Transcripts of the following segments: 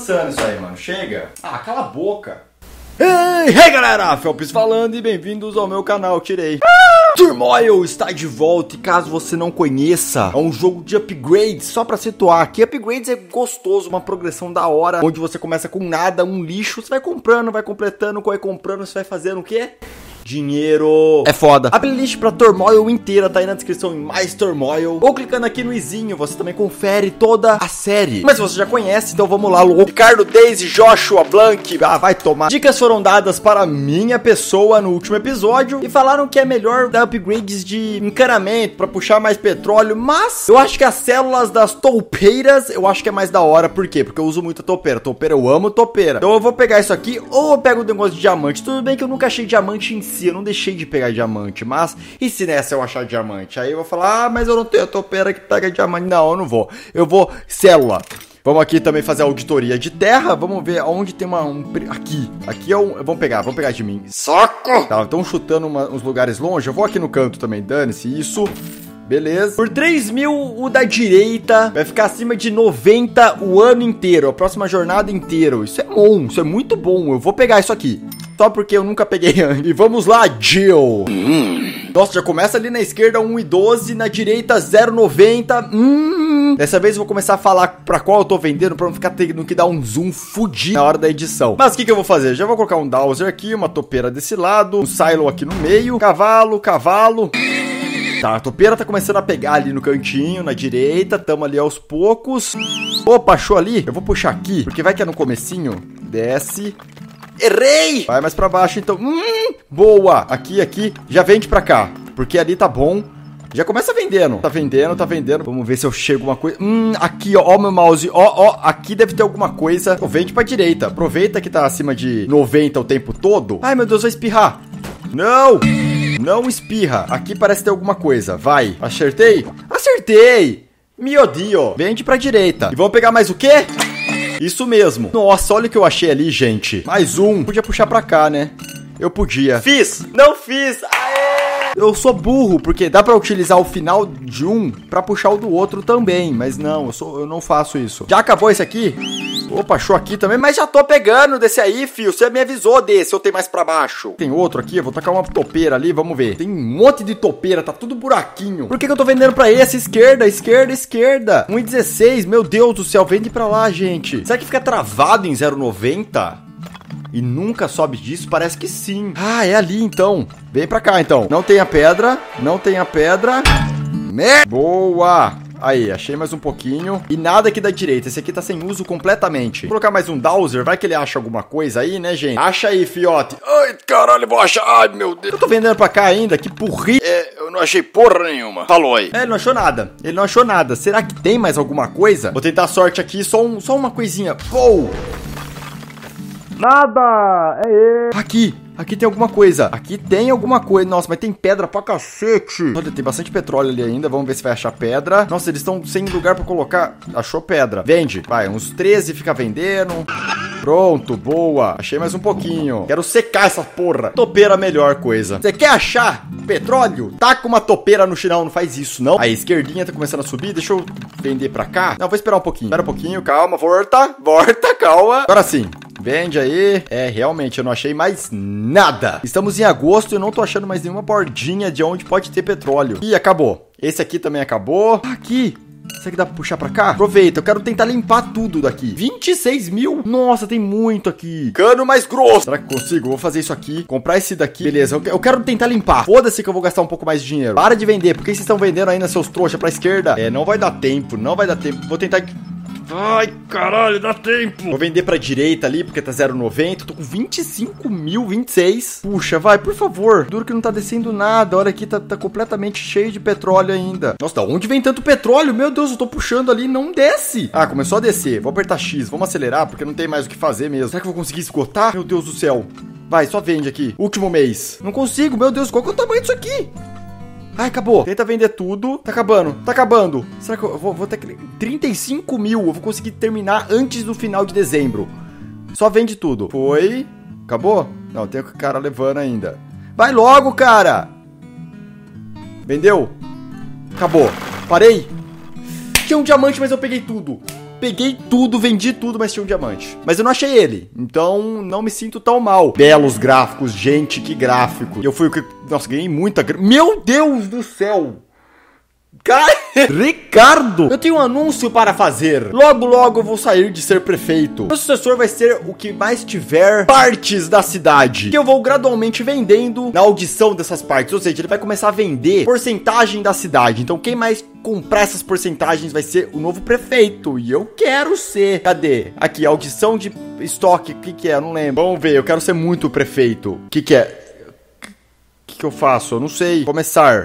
cansando isso aí, mano. Chega. Ah, cala a boca. Hey galera, Felps falando e bem-vindos ao meu canal, tirei. Turmoil está de volta e caso você não conheça, é um jogo de upgrades, só pra situar aqui, upgrades é gostoso, uma progressão da hora, onde você começa com nada, um lixo, você vai comprando, vai completando, vai comprando, você vai fazendo o quê? Dinheiro. É foda. A playlist pra Turmoil inteira tá aí na descrição em mais Turmoil. Ou clicando aqui no izinho, você também confere toda a série. Mas você já conhece, então vamos lá, louco. Ricardo, Daisy, Joshua, Blank. Ah, vai tomar. Dicas foram dadas para minha pessoa no último episódio e falaram que é melhor dar upgrades de encanamento pra puxar mais petróleo. Mas eu acho que as células das toupeiras eu acho que é mais da hora. Por quê? Porque eu uso muita toupeira. Toupeira, eu amo toupeira. Então eu vou pegar isso aqui ou eu pego o negócio de diamante. Tudo bem que eu nunca achei diamante em si, eu não deixei de pegar diamante, mas e se nessa eu achar diamante? Aí eu vou falar, ah, mas eu não tenho a toupeira que pega diamante. Não, eu não vou. Eu vou célula. Vamos aqui também fazer a auditoria de terra. Vamos ver onde tem Aqui é um... Vamos pegar de mim. Soco! Tá, estão chutando uns lugares longe. Eu vou aqui no canto também, dane-se isso. Beleza. Por 3 mil, o da direita vai ficar acima de 90 o ano inteiro. A próxima jornada inteira. Isso é bom, isso é muito bom. Eu vou pegar isso aqui. Só porque eu nunca peguei antes. E vamos lá, Jill. Nossa, já começa ali na esquerda 1,12, na direita 0,90. Dessa vez eu vou começar a falar pra qual eu tô vendendo, pra não ficar tendo que dar um zoom fudido na hora da edição. Mas o que eu vou fazer? Já vou colocar um Dowser aqui, uma topeira desse lado, um Silo aqui no meio, cavalo. Tá, a topeira tá começando a pegar ali no cantinho, na direita, tamo ali aos poucos. Opa, achou ali? Eu vou puxar aqui, porque vai que é no comecinho. Desce. Errei! Vai mais pra baixo, então. Boa! Aqui. Já vende pra cá, porque ali tá bom. Já começa vendendo. Tá vendendo. Vamos ver se eu chego uma coisa. Aqui, ó meu mouse. Ó, aqui deve ter alguma coisa. Vende pra direita. Aproveita que tá acima de 90 o tempo todo. Ai, meu Deus, vai espirrar. Não espirra. Aqui parece ter alguma coisa. Vai. Acertei? Acertei! Meu Deus. Vende pra direita. E vamos pegar mais o quê? Isso mesmo. Nossa, olha o que eu achei ali, gente. Mais um. Podia puxar pra cá, né? Eu podia. Fiz. Não fiz. Aê! Eu sou burro, porque dá pra utilizar o final de um pra puxar o do outro também. Mas não, eu não faço isso. Já acabou esse aqui? Opa, achou aqui também, mas já tô pegando desse aí, fio. Você me avisou desse, eu tenho mais pra baixo. Tem outro aqui, eu vou tacar uma topeira ali, vamos ver. Tem um monte de topeira, tá tudo buraquinho. Por que eu tô vendendo pra esse? Esquerda. 1,16, meu Deus do céu, vende pra lá, gente. Será que fica travado em 0,90? E nunca sobe disso? Parece que sim. Ah, é ali então. Vem pra cá então. Não tem a pedra. Boa! Aí, achei mais um pouquinho. E nada aqui da direita. Esse aqui tá sem uso completamente. Vou colocar mais um Dowser. Vai que ele acha alguma coisa aí, né, gente? Acha aí, fiote. Ai, caralho, vou achar. Ai, meu Deus. Eu tô vendendo pra cá ainda. Que burri. Eu não achei porra nenhuma. Falou aí. Ele não achou nada. Será que tem mais alguma coisa? Vou tentar a sorte aqui. Só uma coisinha. Pou! Nada! Aqui tem alguma coisa. Nossa, mas tem pedra pra cacete. Olha, tem bastante petróleo ali ainda. Vamos ver se vai achar pedra. Nossa, eles estão sem lugar pra colocar. Achou pedra. Vende. Vai, uns 13 fica vendendo. Pronto, boa. Achei mais um pouquinho. Quero secar essa porra. Topeira, a melhor coisa. Você quer achar petróleo? Taca uma topeira no chão. Não faz isso, não. Aí, esquerdinha tá começando a subir. Deixa eu vender pra cá. Não, vou esperar um pouquinho. Espera um pouquinho. Calma, volta, calma. Agora sim. Vende aí. Realmente, eu não achei mais nada. Estamos em agosto e eu não tô achando mais nenhuma bordinha de onde pode ter petróleo. Ih, acabou. Esse aqui também acabou. Aqui. Será que dá pra puxar pra cá? Aproveita, eu quero tentar limpar tudo daqui. 26 mil? Nossa, tem muito aqui. Cano mais grosso. Será que consigo? Vou fazer isso aqui. Comprar esse daqui. Beleza, eu quero tentar limpar. Foda-se que eu vou gastar um pouco mais de dinheiro. Para de vender. Por que vocês estão vendendo ainda, seus trouxas, pra esquerda? Não vai dar tempo. Vou tentar... Ai, caralho, dá tempo. Vou vender pra direita ali, porque tá 0,90. Tô com 25 mil, 26. Puxa, vai, por favor. Duro que não tá descendo nada. Olha aqui, tá completamente cheio de petróleo ainda. Nossa, da onde vem tanto petróleo? Meu Deus, eu tô puxando ali e não desce. Ah, começou a descer. Vou apertar X, vamos acelerar, porque não tem mais o que fazer mesmo. Será que eu vou conseguir esgotar? Meu Deus do céu. Vai, só vende aqui. Último mês. Não consigo, meu Deus, qual que é o tamanho disso aqui? Ai, acabou. Tenta vender tudo. Tá acabando. Será que eu vou ter que... 35 mil. Eu vou conseguir terminar antes do final de dezembro. Só vende tudo. Foi. Acabou? Não, tem o cara levando ainda. Vai logo, cara. Vendeu. Acabou. Parei. Tinha um diamante, mas eu peguei tudo. peguei tudo, vendi tudo, mas tinha um diamante. Mas eu não achei ele, então não me sinto tão mal. Belos gráficos, gente, que gráfico. E eu fui... Nossa, ganhei muita grana. Meu Deus do céu! Cara, Ricardo, eu tenho um anúncio para fazer. Logo, logo eu vou sair de ser prefeito. Meu sucessor vai ser o que mais tiver partes da cidade, que eu vou gradualmente vendendo na audição dessas partes. Ou seja, ele vai começar a vender porcentagem da cidade. Então quem mais comprar essas porcentagens vai ser o novo prefeito. E eu quero ser. Cadê? Aqui, audição de estoque. O que é? Eu não lembro. Vamos ver, eu quero ser muito prefeito. O que é? O que eu faço? Eu não sei. Começar.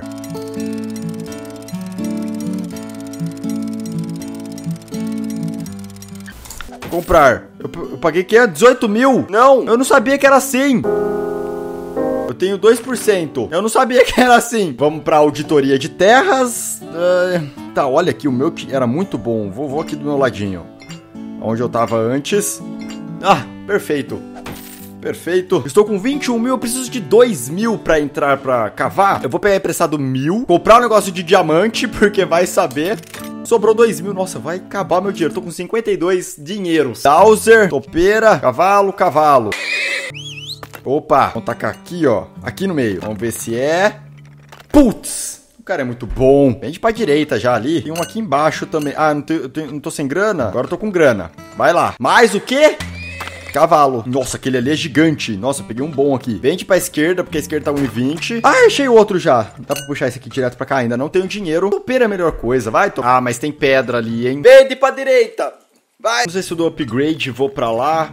Comprar. Eu paguei que é 18 mil? Não, eu não sabia que era assim. Eu tenho 2%. Eu não sabia que era assim. Vamos pra auditoria de terras. Tá, olha aqui, o meu era muito bom. Vou aqui do meu ladinho. Onde eu tava antes. Ah, perfeito. Perfeito. Estou com 21 mil, eu preciso de 2 mil pra entrar pra cavar. Eu vou pegar emprestado 1.000. Comprar um negócio de diamante, porque vai saber. Sobrou 2 mil. Nossa, vai acabar meu dinheiro. Tô com 52 dinheiros. Dowser, topeira, cavalo, cavalo. Opa, vamos tacar aqui, ó. Aqui no meio. Vamos ver se é. Putz, o cara é muito bom. Vende pra direita já ali. Tem um aqui embaixo também. Ah, não tô sem grana? Agora eu tô com grana. Vai lá. Mais o quê? Cavalo. Nossa, aquele ali é gigante. Nossa, eu peguei um bom aqui. Vende pra esquerda, porque a esquerda tá 1,20. Ah, achei o outro já. Dá pra puxar esse aqui direto pra cá. Ainda não tenho dinheiro. Topeira é a melhor coisa. Vai, Ah, mas tem pedra ali, hein? Vende pra direita. Vai. Não sei se eu dou upgrade. Vou pra lá.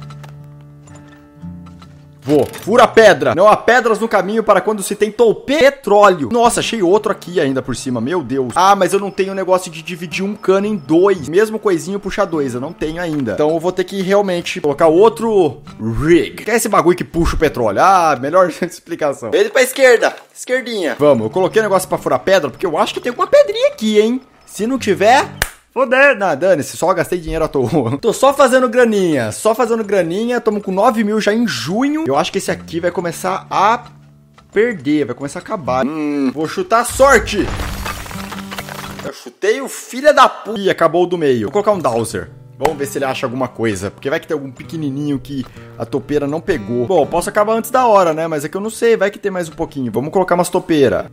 Vou. Fura a pedra. Não há pedras no caminho para quando se tem petróleo. Nossa, achei outro aqui ainda por cima. Meu Deus. Ah, mas eu não tenho o negócio de dividir um cano em 2. Mesmo coisinho puxa 2. Eu não tenho ainda. Então eu vou ter que realmente colocar outro rig. Que é esse bagulho que puxa o petróleo? Ah, melhor explicação. Ele pra esquerda. Esquerdinha. Vamos. Eu coloquei o negócio pra furar pedra porque eu acho que tem alguma pedrinha aqui, hein? Se não tiver... Foder. Não, dane-se, só gastei dinheiro à toa. Tô só fazendo graninha, Tamo com 9 mil já em junho. Eu acho que esse aqui vai começar a perder, vai começar a acabar. Vou chutar a sorte. Eu chutei o filho da puta. Ih, acabou o do meio. Vou colocar um Dowser. Vamos ver se ele acha alguma coisa. Porque vai que tem algum pequenininho que a topeira não pegou. Bom, eu posso acabar antes da hora, né? Mas é que eu não sei, vai que tem mais um pouquinho. Vamos colocar umas topeiras.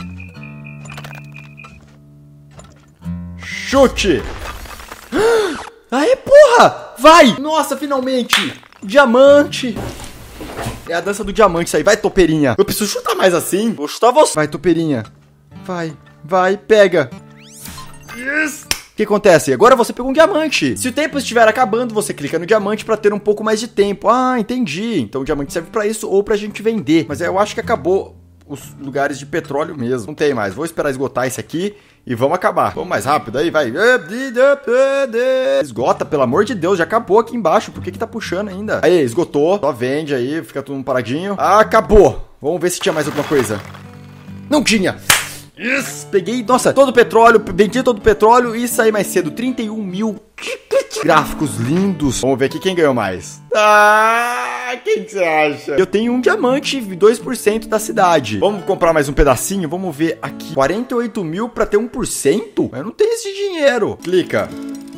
Chute! Aê, porra! Vai! Nossa, finalmente! Diamante! É a dança do diamante isso aí. Vai, topeirinha. Eu preciso chutar mais assim. Vou chutar você. Vai, topeirinha. Vai, pega. Yes! O que acontece? Agora você pegou um diamante. Se o tempo estiver acabando, você clica no diamante pra ter um pouco mais de tempo. Ah, entendi. Então o diamante serve pra isso ou pra gente vender. Mas eu acho que acabou os lugares de petróleo mesmo. Não tem mais. Vou esperar esgotar esse aqui. E vamos acabar. Vamos mais rápido aí, vai. Esgota, pelo amor de Deus. Já acabou aqui embaixo. Por que tá puxando ainda? Aí, esgotou. Só vende aí. Fica tudo paradinho. Acabou. Vamos ver se tinha mais alguma coisa. Não tinha. Yes. Peguei, nossa, todo o petróleo. Vendi todo o petróleo e saí mais cedo. 31 mil. Gráficos lindos. Vamos ver aqui quem ganhou mais. Quem que você acha? Eu tenho um diamante, 2% da cidade. Vamos comprar mais um pedacinho? Vamos ver aqui. 48 mil pra ter 1%? Eu não tenho esse dinheiro. Clica.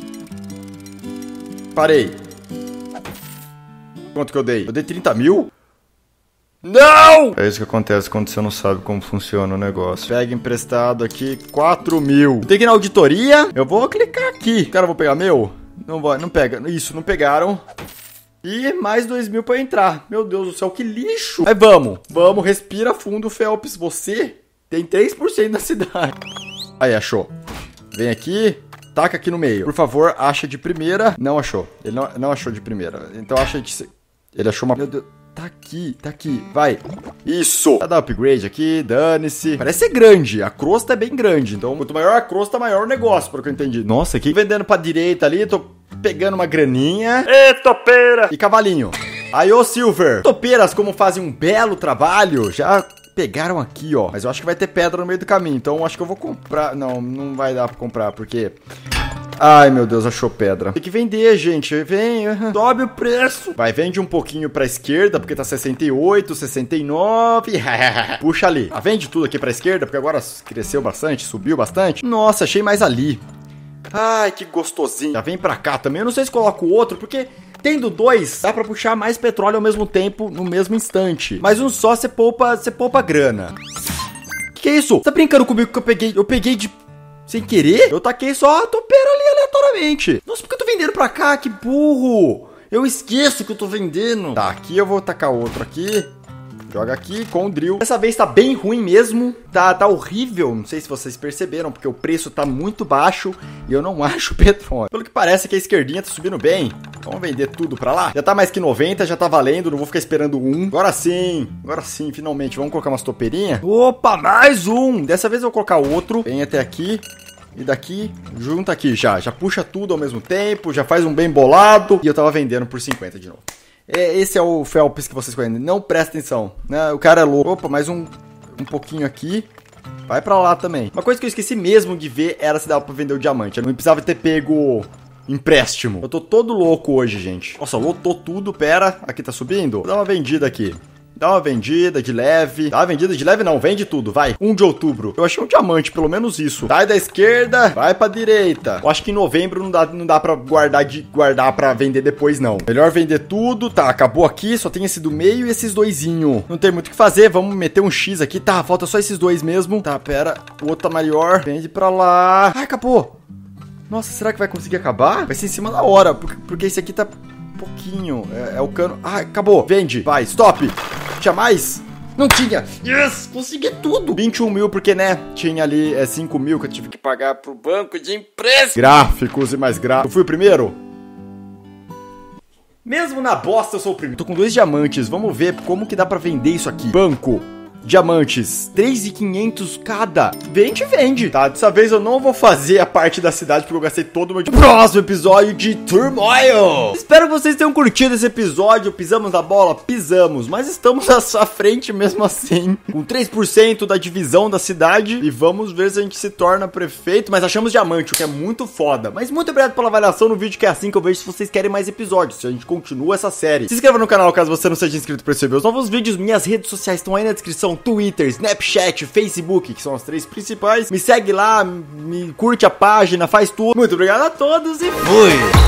Parei. Quanto que eu dei? Eu dei 30 mil? Não! É isso que acontece quando você não sabe como funciona o negócio. Pega emprestado aqui, 4 mil. Tem que ir na auditoria. Eu vou clicar aqui. Cara, eu vou pegar meu? Não vai, não pega. Isso, não pegaram. E mais 2 mil pra entrar. Meu Deus do céu, que lixo. Mas vamos, respira fundo, Phelps. Você tem 3% da cidade. Aí, achou. Vem aqui, taca aqui no meio. Por favor, acha de primeira. Não achou. Ele não achou de primeira. Então acha de... Ele achou uma... Meu Deus... Tá aqui, vai. Isso. Vai dar upgrade aqui, dane-se. Parece ser grande, a crosta é bem grande. Então, quanto maior a crosta, maior o negócio, pelo que eu entendi. Nossa, aqui vendendo pra direita ali, tô pegando uma graninha. Ê, topeira. E cavalinho. Aí, ô Silver. Topeiras, como fazem um belo trabalho, já pegaram aqui, ó. Mas eu acho que vai ter pedra no meio do caminho, então eu acho que eu vou comprar. Não vai dar pra comprar, porque... Ai, meu Deus, achou pedra. Tem que vender, gente. Vem, sobe o preço. Vai, vende um pouquinho pra esquerda, porque tá 68, 69. Puxa ali. Vende tudo aqui pra esquerda, porque agora cresceu bastante, subiu bastante. Nossa, achei mais ali. Ai, que gostosinho. Já vem pra cá também. Eu não sei se coloco outro, porque tendo dois, dá pra puxar mais petróleo ao mesmo tempo, no mesmo instante. Mas um só, você poupa grana. Que é isso? Você tá brincando comigo que eu peguei de... sem querer? Eu taquei só a topeira ali aleatoriamente. Nossa, por que eu tô vendendo pra cá? Que burro. Eu esqueço que eu tô vendendo. Tá, aqui eu vou tacar outro aqui. Joga aqui com o drill. Dessa vez tá bem ruim mesmo. Tá horrível. Não sei se vocês perceberam, porque o preço tá muito baixo e eu não acho petróleo. Pelo que parece que a esquerdinha tá subindo bem. Vamos vender tudo pra lá. Já tá mais que 90, já tá valendo. Não vou ficar esperando um. Agora sim, finalmente. Vamos colocar umas topeirinhas. Opa, mais um. Dessa vez eu vou colocar outro. Vem até aqui. E daqui, junta aqui já puxa tudo ao mesmo tempo, já faz um bem bolado. E eu tava vendendo por 50 de novo. Esse é o Phelps que vocês conhecem. Não presta atenção, né? O cara é louco. Opa, mais um pouquinho aqui. Vai pra lá também. Uma coisa que eu esqueci mesmo de ver era se dava pra vender o diamante. Eu não precisava ter pego empréstimo. Eu tô todo louco hoje, gente. Nossa, lotou tudo. Pera, aqui tá subindo. Vou dar uma vendida aqui. Dá uma vendida de leve. Dá uma vendida de leve não, vende tudo, vai. 1 de outubro. Eu achei um diamante, pelo menos isso. Sai da esquerda, vai pra direita. Eu acho que em novembro não dá pra guardar pra vender depois, não. Melhor vender tudo. Tá, acabou aqui, só tem esse do meio e esses doisinho. Não tem muito o que fazer, vamos meter um X aqui. Tá, falta só esses dois mesmo. Tá, pera, o outro tá maior. Vende pra lá. Ai, acabou. Nossa, será que vai conseguir acabar? Vai ser em cima da hora, porque esse aqui tá pouquinho. É o cano. Ah, acabou. Vende, vai, stop. Tinha mais? Não tinha. Yes, consegui tudo. 21 mil, porque, né, tinha ali 5 mil que eu tive que pagar pro banco de empréstimo. Gráficos e mais gráficos. Eu fui o primeiro? Mesmo na bosta eu sou o primeiro. Tô com 2 diamantes, vamos ver como que dá pra vender isso aqui. Banco. Diamantes, 3.500 cada. Vende. Tá, dessa vez eu não vou fazer a parte da cidade porque eu gastei todo o meu... Próximo episódio de Turmoil. Espero que vocês tenham curtido esse episódio. Pisamos na bola? Pisamos, mas estamos à sua frente mesmo assim. Com 3% da divisão da cidade. E vamos ver se a gente se torna prefeito. Mas achamos diamante, o que é muito foda. Mas muito obrigado pela avaliação no vídeo, que é assim que eu vejo se vocês querem mais episódios, se a gente continua essa série. Se inscreva no canal caso você não seja inscrito para receber os novos vídeos. Minhas redes sociais estão aí na descrição. Twitter, Snapchat, Facebook, que são as 3 principais. Me segue lá, me curte a página, faz tudo. Muito obrigado a todos e fui!